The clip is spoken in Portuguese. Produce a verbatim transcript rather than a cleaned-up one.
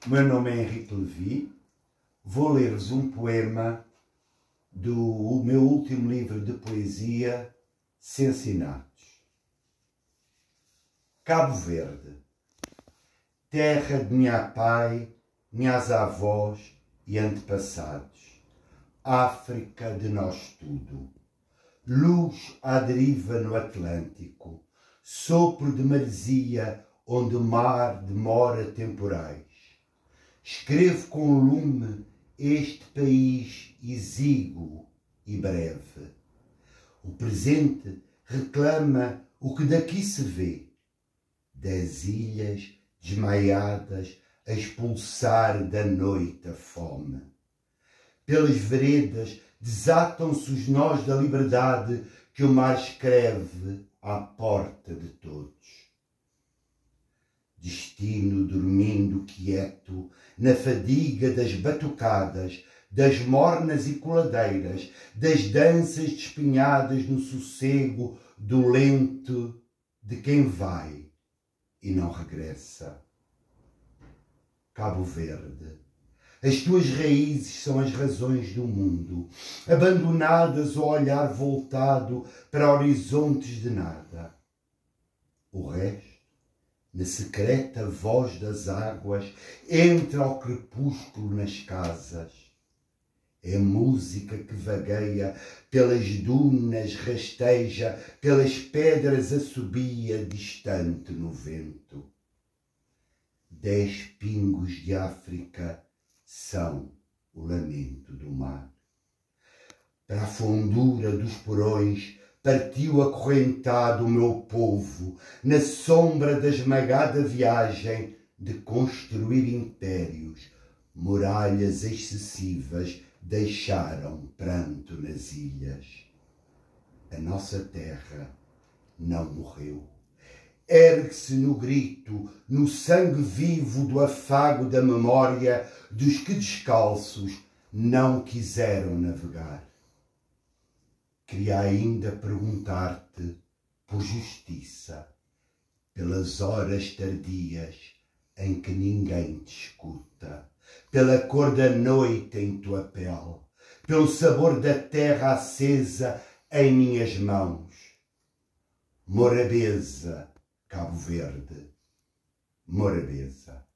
O meu nome é Henrique Levi, vou ler-vos um poema do meu último livro de poesia, Cincinatos. Cabo Verde, terra de minha pai, minhas avós e antepassados, África de nós tudo, luz à deriva no Atlântico, sopro de maresia onde o mar demora temporais. Escrevo com lume este país exíguo e breve. O presente reclama o que daqui se vê, das ilhas desmaiadas a expulsar da noite a fome. Pelas veredas desatam-se os nós da liberdade que o mar escreve à porta de todos. Destino dormindo quieto na fadiga das batucadas, das mornas e coladeiras, das danças despinhadas no sossego do lento de quem vai e não regressa. Cabo Verde, as tuas raízes são as razões do mundo, abandonadas ao olhar voltado para horizontes de nada. O resto, na secreta voz das águas, entra ao crepúsculo nas casas. É música que vagueia pelas dunas, rasteja, pelas pedras assobia, distante no vento. Dez pingos de África são o lamento do mar. Para a fundura dos porões partiu acorrentado o meu povo, na sombra da esmagada viagem de construir impérios. Muralhas excessivas deixaram pranto nas ilhas. A nossa terra não morreu. Ergue-se no grito, no sangue vivo do afago da memória dos que descalços não quiseram navegar. Queria ainda perguntar-te por justiça, pelas horas tardias em que ninguém te escuta, pela cor da noite em tua pele, pelo sabor da terra acesa em minhas mãos. Morabeza, Cabo Verde, Morabeza.